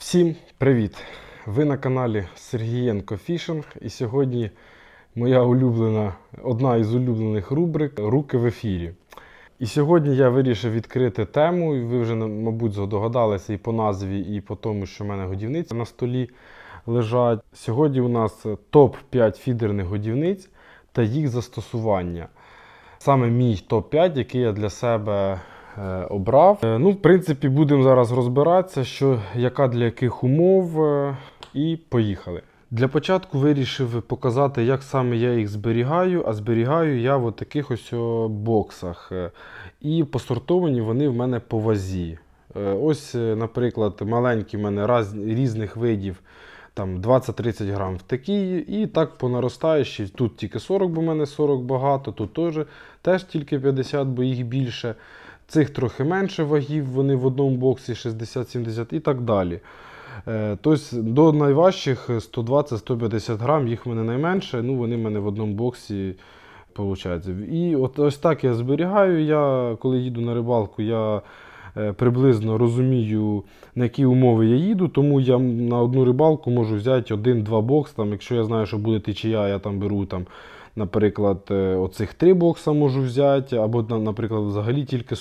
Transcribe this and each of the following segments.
Всім привіт! Ви на каналі Сергієнко Фішинг, і сьогодні моя одна із улюблених рубрик «Руки в ефірі». І сьогодні я вирішив відкрити тему, і ви вже, мабуть, здогадалися і по назві, і по тому, що в мене годівниці на столі лежать. Сьогодні у нас топ-5 фідерних годівниць та їх застосування. Саме мій топ-5, який я для себе обрав. В принципі, будемо зараз розбиратися, яка для яких умов, і поїхали. Для початку вирішив показати, як саме я їх зберігаю, а зберігаю я в таких ось боксах. І посортовані вони в мене по вазі. Ось, наприклад, маленькі в мене різних видів, там 20-30 грам в такій, і так по наростаючій. Тут тільки 40, бо в мене 40 багато, тут теж тільки 50, бо їх більше. Цих трохи менше вагів, вони в одному боксі 60-70 і так далі. Тобто до найважчих 120-150 грам, їх в мене найменше, вони в мене в одному боксі виходить. І ось так я зберігаю. Коли їду на рибалку, я приблизно розумію, на які умови я їду, тому я на одну рибалку можу взяти 1-2 бокси. Якщо я знаю, що буде течія, я там беру, наприклад, оцих 3 бокса можу взяти, або, наприклад, взагалі тільки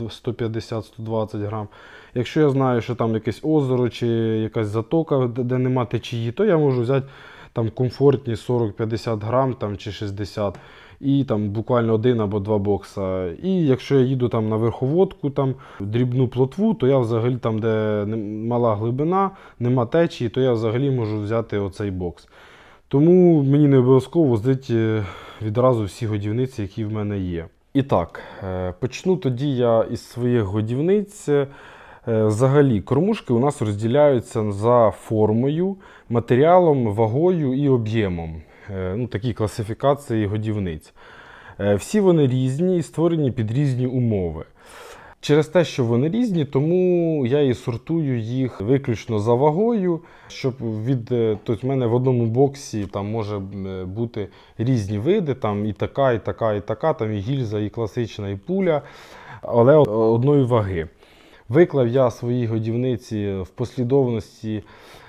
100-150-120 грам. Якщо я знаю, що там якесь озеро чи якась затока, де нема течії, то я можу взяти там комфортні 40-50 грам чи 60 і там буквально 1 або 2 бокса. І якщо я їду на верховодку, дрібну плотву, то я взагалі там, де мала глибина, нема течії, то я взагалі можу взяти оцей бокс. Тому мені не обов'язково возити відразу всі годівниці, які в мене є. І так, почну тоді я із своїх годівниць. Взагалі, кормушки у нас розділяються за формою, матеріалом, вагою і об'ємом. Такі класифікації годівниць. Всі вони різні і створені під різні умови. Через те, що вони різні, тому я і сортую їх виключно за вагою, щоб тобто в мене в одному боксі може бути різні види, і така, і така, і така, і гільза, і класична, і пуля, але одної ваги. Виклав я свої годівниці в послідовності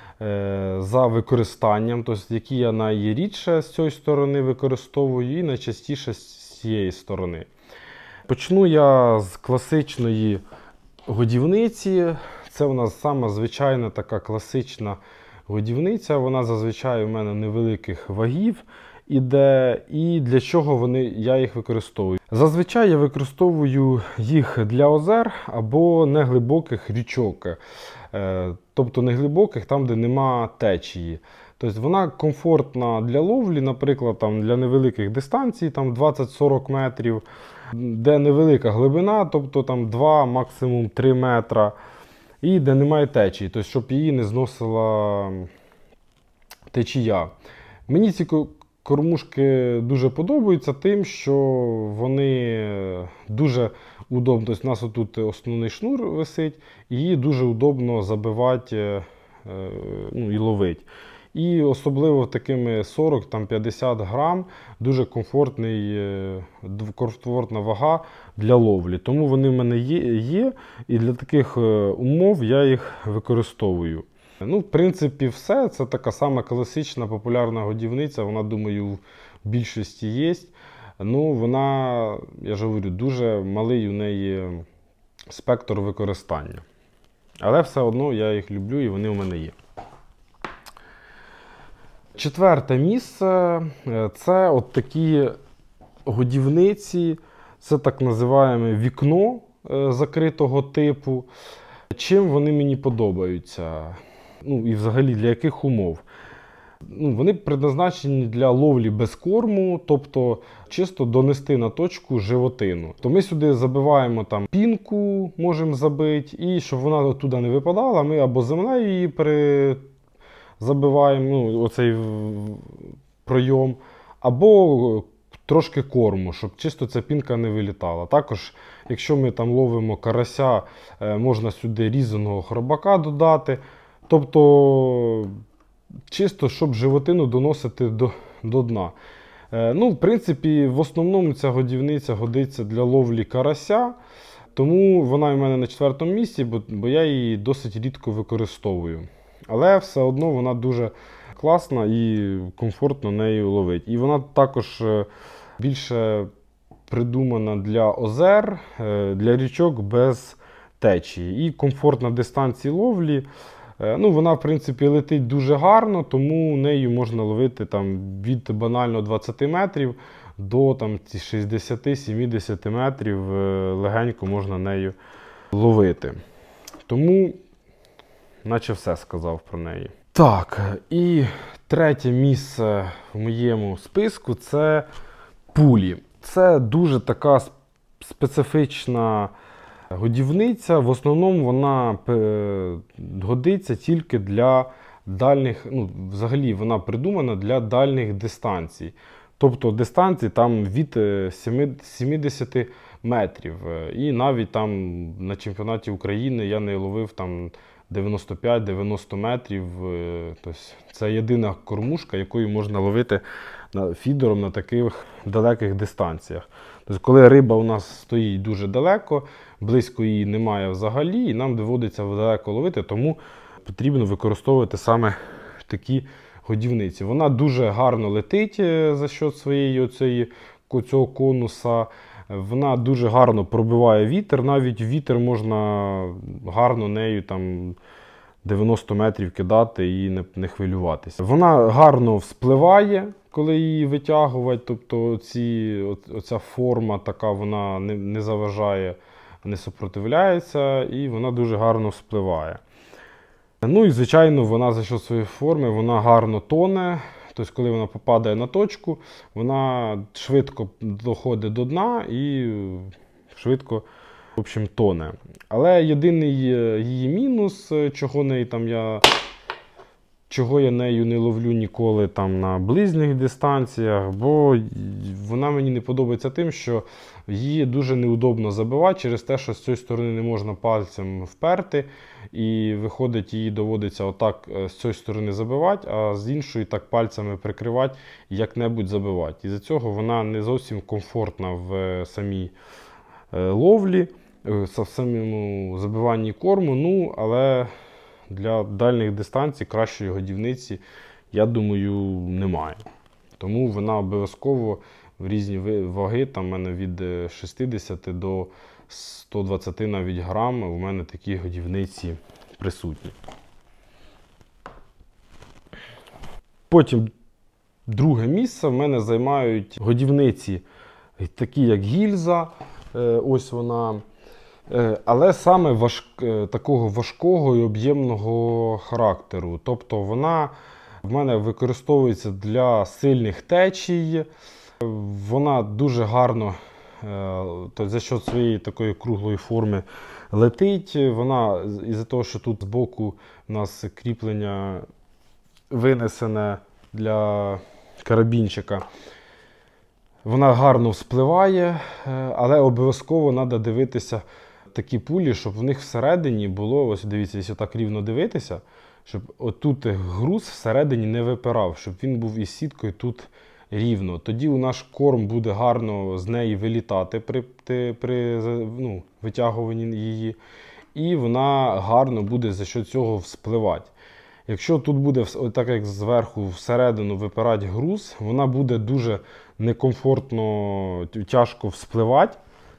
за використанням, тобто які я найрідше з цієї сторони використовую і найчастіше з цієї сторони. Почну я з класичної годівниці. Це у нас сама звичайна така класична годівниця. Вона зазвичай у мене невеликих вагів іде. І для чого я їх використовую? Зазвичай я використовую їх для озер або неглибоких річок. Тобто неглибоких, там де нема течії. Тобто вона комфортна для ловлі, наприклад, для невеликих дистанцій, 20-40 метрів, де невелика глибина, тобто 2, максимум 3 метра, і де немає течії, тобто щоб її не зносила течія. Мені ці кормушки дуже подобаються тим, що вони дуже удобно, тобто у нас тут основний шнур висить, і її дуже удобно забивати і ловити. І особливо такими 40-50 грам дуже комфортна вага для ловлі. Тому вони в мене є, і для таких умов я їх використовую. В принципі, все. Це така сама класична популярна годівниця, вона, думаю, в більшості є. Вона, я ж говорю, дуже малий у неї спектр використання. Але все одно я їх люблю і вони у мене є. Четверте місце – це от такі годівниці, це так називаємо вікно закритого типу. Чим вони мені подобаються? І взагалі для яких умов? Вони предназначені для ловлі без корму, тобто чисто донести на точку животину. То ми сюди забиваємо пінку, можемо забити, і щоб вона туди не випадала, ми або землею її забиваємо, оцей пройом, або трошки корму, щоб чисто ця пінка не вилітала. Також, якщо ми ловимо карася, можна сюди різаного хробака додати. Тобто, чисто, щоб животину доносити до дна. В принципі, в основному ця годівниця годиться для ловлі карася, тому вона у мене на 4-му місці, бо я її досить рідко використовую. Але все одно вона дуже класна і комфортно нею ловить. І вона також більше придумана для озер, для річок без течії. І комфортна дистанції ловлі. Ну, вона, в принципі, летить дуже гарно, тому нею можна ловити там, від банально 20 метрів до 60-70 метрів легенько можна нею ловити. Тому, наче все сказав про неї. Так, і третє місце в моєму списку – це пулі. Це дуже така специфічна годівниця. В основному вона годиться тільки для дальніх, ну, взагалі вона придумана для дальніх дистанцій. Тобто дистанції там від 70 метрів. І навіть там на чемпіонаті України я не ловив там 95-90 метрів. Тобто це єдина кормушка, якою можна ловити фідером на таких далеких дистанціях. Тобто, коли риба у нас стоїть дуже далеко, близько її немає взагалі, і нам доводиться далеко ловити, тому потрібно використовувати саме такі годівниці. Вона дуже гарно летить за счет цього конуса. Вона дуже гарно пробиває вітер. Навіть вітер можна гарно нею там 90 метрів кидати і не хвилюватися. Вона гарно вспливає, коли її витягувати. Тобто оця форма така, вона не заважає, не супротивляється і вона дуже гарно вспливає. Ну і, звичайно, вона за счет своєї форми, вона гарно тоне. Тобто, коли вона попадає на точку, вона швидко доходить до дна і швидко, в общем, тоне. Але єдиний її мінус, чого я нею не ловлю ніколи там на близьких дистанціях, бо вона мені не подобається тим, що її дуже неудобно забивати через те, що з цієї сторони не можна пальцем вперти, і виходить, її доводиться отак з цієї сторони забивати, а з іншої так пальцями прикривати і як-небудь забивати. І з-за цього вона не зовсім комфортна в самій ловлі, в самому забиванні корму, ну, але для дальніх дистанцій кращої годівниці, я думаю, немає. Тому вона обов'язково в різні ваги, там в мене від 60 до 120 навіть грам, у мене такі годівниці присутні. Потім друге місце в мене займають годівниці такі як гільза, ось вона. Але саме такого важкого і об'ємного характеру. Тобто вона в мене використовується для сильних течій. Вона дуже гарно за счет своєї такої круглої форми летить. Вона із-за того, що тут збоку у нас кріплення винесене для карабінчика, вона гарно вспливає, але обов'язково треба дивитися такі пулі, щоб в них всередині було, ось дивіться, якщо так рівно дивитися, щоб отут груз всередині не випирав, щоб він був із сіткою тут рівно. Тоді у наш корм буде гарно з неї вилітати при витягуванні її, і вона гарно буде за що цього вспливати. Якщо тут буде, так як зверху всередину випирати груз, вона буде дуже некомфортно, тяжко вспливати.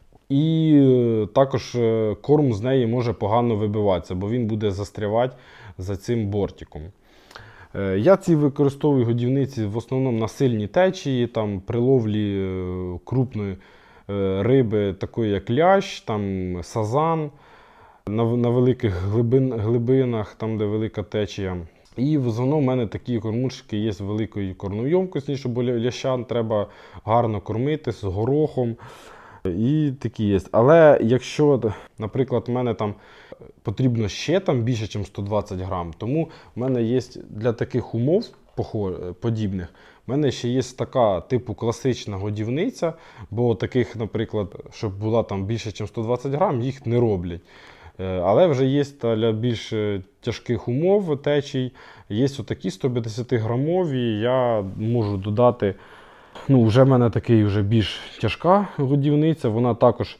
І також корм з неї може погано вибиватися, бо він буде застрявати за цим бортиком. Я ці використовую годівниці в основному на сильні течії, там, при ловлі крупної риби, такої як лящ, там, сазан, на великих глибинах, там де велика течія. І в основному в мене такі кормушки є з великою кормоємкістю, щоб ляща треба гарно кормити з горохом. І такі є. Але якщо, наприклад, в мене там потрібно ще там більше, ніж 120 грам, тому в мене є для таких умов подібних, в мене ще є така типу класична годівниця, бо таких, наприклад, щоб була там більше, ніж 120 грам, їх не роблять. Але вже є для більш тяжких умов течій, є отакі 150-грамові, я можу додати. Ну, вже в мене такий вже більш тяжка годівниця, вона також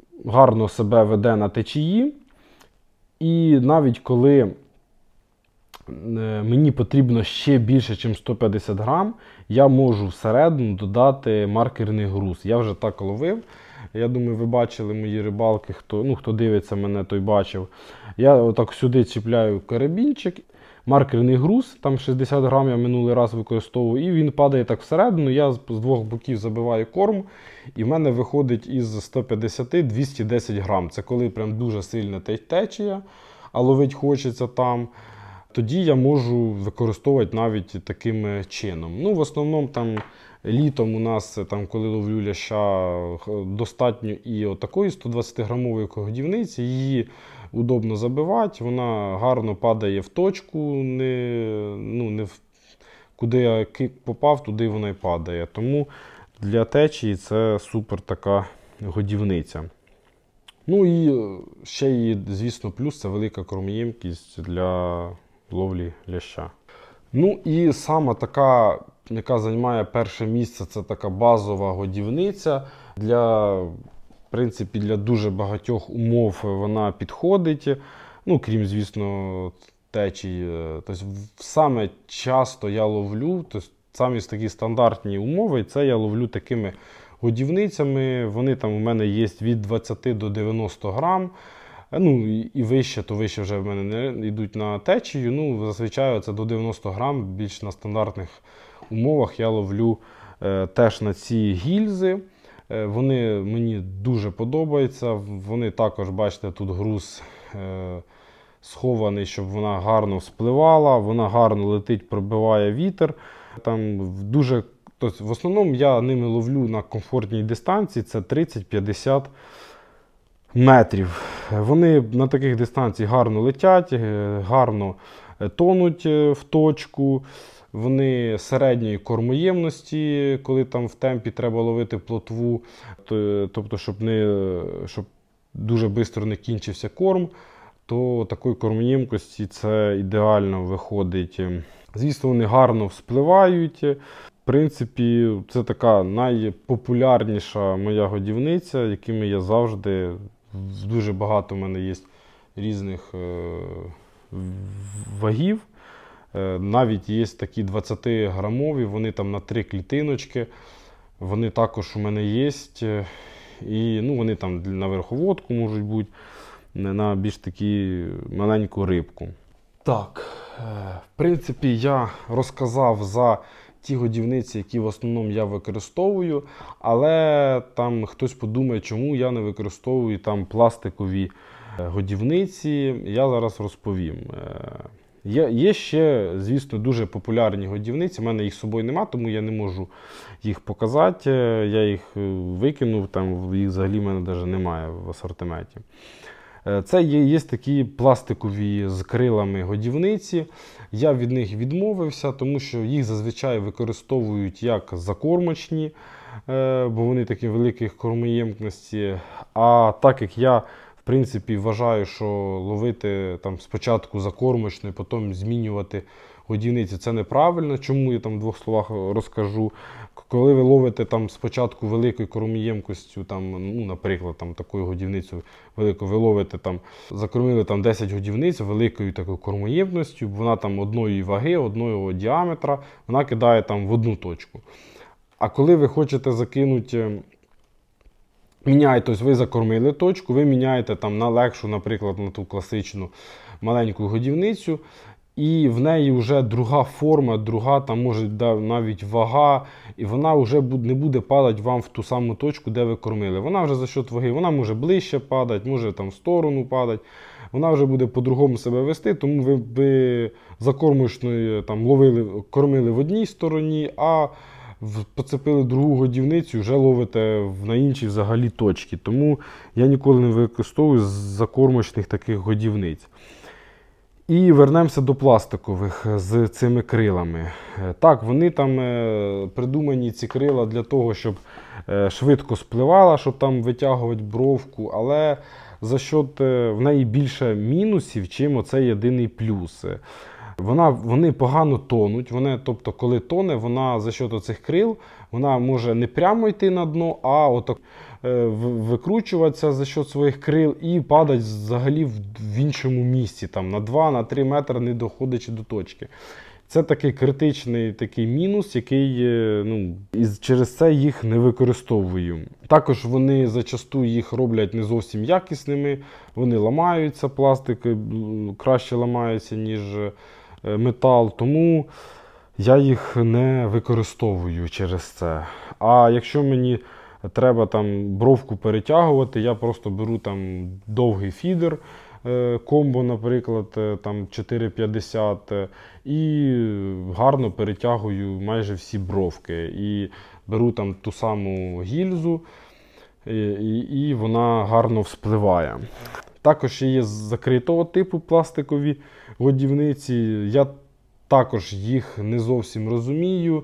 гарно себе веде на течії. І навіть коли мені потрібно ще більше, ніж 150 грам, я можу всередину додати маркерний груз. Я вже так ловив. Я думаю, ви бачили мої рибалки, хто дивиться мене, той бачив. Я отак сюди чіпляю карабінчик, маркерний груз, там 60 грам я минулий раз використовував, і він падає так всередину, я з двох боків забиваю корм, і в мене виходить із 150 210 грам. Це коли прям дуже сильна течія, а ловить хочеться там. Тоді я можу використовувати навіть таким чином. Ну, в основному там літом у нас, там, коли ловлю ляща, достатньо і отакої 120-грамової годівниці. Її удобно забивати, вона гарно падає в точку, куди я кик попав, туди вона й падає. Тому для течії це супер така годівниця. Ну і ще є, звісно, плюс – це велика кормоємкість для ловлі ляща. Ну і саме така, яка займає перше місце, це така базова годівниця. В принципі, для дуже багатьох умов вона підходить. Ну, крім, звісно, течії. Тобто, саме часто я ловлю, тобто, самі такі стандартні умови, це я ловлю такими годівницями. Вони там у мене є від 20 до 90 грам. Ну і вище, то вище вже в мене не йдуть на течію. Ну, зазвичай це до 90 грам, більш на стандартних умовах я ловлю теж на ці гільзи. Вони мені дуже подобаються. Вони також, бачите, тут груз схований, щоб вона гарно вспливала, вона гарно летить, пробиває вітер. Тобто, в основному я ними ловлю на комфортній дистанції, це 30-50 метрів. Вони на таких дистанціях гарно летять, гарно тонуть в точку. Вони середньої кормоємності, коли там в темпі треба ловити плотву, тобто, щоб дуже швидко не кінчився корм, то такої кормоємкості це ідеально виходить. Звісно, вони гарно вспливають. В принципі, це така найпопулярніша моя годівниця, якими я завжди, дуже багато в мене є різних вагів. Навіть є такі 20-грамові, вони там на 3 клітиночки, вони також у мене є. І вони там на верховодку можуть бути, на більш такі маленьку рибку. Так, в принципі, я розказав за ті годівниці, які в основному я використовую, але там хтось подумає, чому я не використовую там пластикові годівниці, я зараз розповім. Є ще, звісно, дуже популярні годівниці, в мене їх з собою немає, тому я не можу їх показати, я їх викинув, їх взагалі в мене навіть немає в асортименті. Це є такі пластикові з крилами годівниці. Я від них відмовився, тому що їх зазвичай використовують як закормочні, бо вони такі великі кормоємкості. А так як я, в принципі, вважаю, що ловити спочатку закормочну, потім змінювати годівниці – це неправильно. Чому я в двох словах розкажу. Коли ви ловите спочатку великою кормоємкістю, наприклад, такою годівницею великою, ви ловите, закормили 10 годівниць великою такою кормоємністю, вона одної ваги, одного діаметра, вона кидає в одну точку. А коли ви хочете закинути, тобто ви закормили точку, ви міняєте на легшу, наприклад, на ту класичну маленьку годівницю, і в неї вже друга форма, друга, може навіть вага, і вона вже не буде падати вам в ту саму точку, де ви кормили. Вона вже за счет ваги, вона може ближче падати, може в сторону падати, вона вже буде по-другому себе вести, тому ви закормочною кормили в одній стороні, а поцепили другу годівницю, вже ловите на іншій взагалі точці. Тому я ніколи не використовую закормочних таких годівниць. І вернемося до пластикових з цими крилами. Так, вони придумані, ці крила, для того, щоб швидко спливала, щоб витягувати бровку, але за счет в неї більше мінусів, чим оцей єдиний плюс. Вони погано тонуть. Тобто, коли тоне, вона за счет цих крил, вона може не прямо йти на дно, а отак викручуватися за счет своїх крил і падати взагалі в іншому місці, там, на 2-3 метри не доходячи до точки. Це такий критичний такий мінус, який, і через це їх не використовую. Також вони зачасту їх роблять не зовсім якісними, вони ламаються, пластик краще ламається, ніж метал, тому я їх не використовую через це. А якщо мені треба там бровку перетягувати, я просто беру там довгий фідер, комбо, наприклад, там 4,50 і гарно перетягую майже всі бровки. І беру там ту саму гільзу, і вона гарно вспливає. Також є закритого типу пластикові годівниці. Я також їх не зовсім розумію.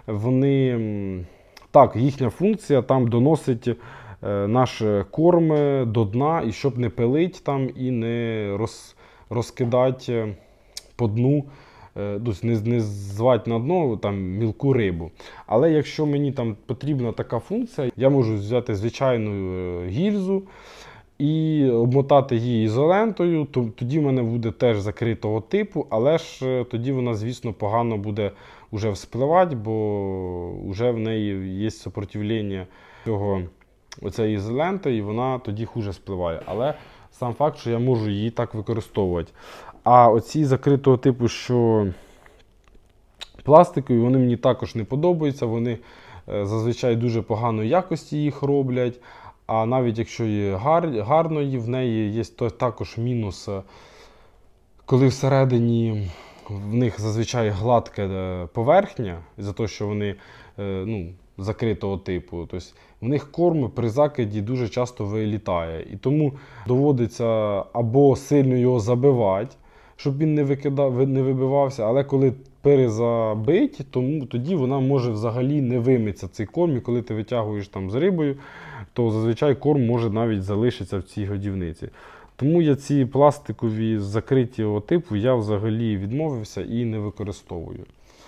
Так, їхня функція там доносить наш корм до дна, і щоб не пилить там і не розкидати по дну, не звати на дно там мілку рибу. Але якщо мені там потрібна така функція, я можу взяти звичайну гільзу і обмотати її ізолентою, тоді в мене буде теж закритого типу, але ж тоді вона, звісно, погано буде вже вспливати, бо вже в неї є сопротивлення оцеї ізоленти, і вона тоді хуже спливає. Але сам факт, що я можу її так використовувати. А оці закритого типу, що пластикові, вони мені також не подобаються, вони зазвичай дуже поганої якості їх роблять. А навіть якщо є гарної, в неї є також мінус, коли всередині в них зазвичай гладка поверхня, за те, що вони закритого типу. Тобто в них корм при закиді дуже часто вилітає. І тому доводиться або сильно його забивати, щоб він не вибивався, але коли перезабить, тоді вона може взагалі не вимитися цей корм, і коли ти витягуєш там з рибою, то зазвичай корм може навіть залишитися в цій годівниці. Тому я ці пластикові закритого типу я взагалі відмовився і не використовую.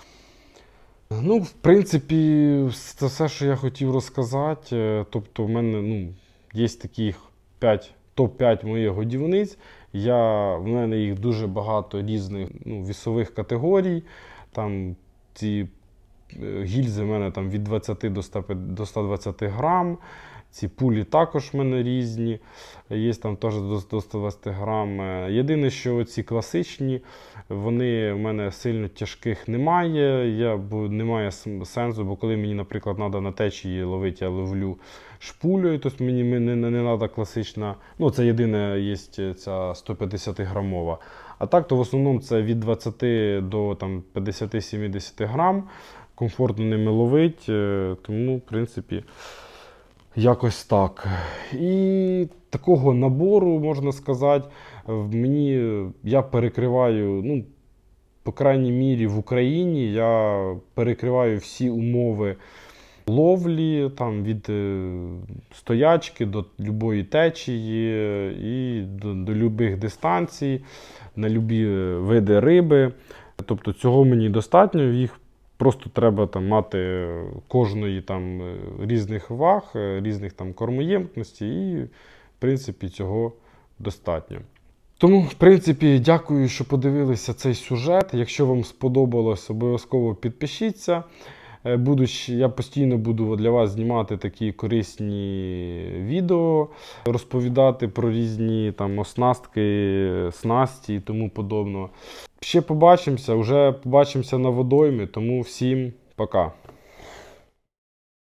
В принципі, це все, що я хотів розказати. Тобто в мене є таких топ-5 моїх годівниць. В мене їх дуже багато різних вісових категорій. Там ці гільзи в мене там від 20 до 120 грам. Ці пулі також в мене різні, є там теж до 120 грам. Єдине, що ці класичні, вони в мене сильно тяжких немає. Бо немає сенсу, бо коли мені, наприклад, треба на течії ловити, я ловлю шпулею, тобто мені не треба класична, це єдине є ця 150 грамова. А так, то в основному це від 20 до 50-70 грам, комфортно ними ловить, тому, в принципі, якось так. І такого набору, можна сказати, я перекриваю, по крайній мірі в Україні, я перекриваю всі умови ловлі, там, від стоячки до будь-якої течії і до будь-яких дистанцій, на будь-які види риби. Тобто цього мені достатньо, їх просто треба мати кожної різних ваг, різних кормоємкностей, і, в принципі, цього достатньо. Тому, в принципі, дякую, що подивилися цей сюжет. Якщо вам сподобалось, обов'язково підпишіться. Я постійно буду для вас знімати такі корисні відео, розповідати про різні оснастки, снасті і тому подобного. Ще побачимося на водоймі, тому всім пока.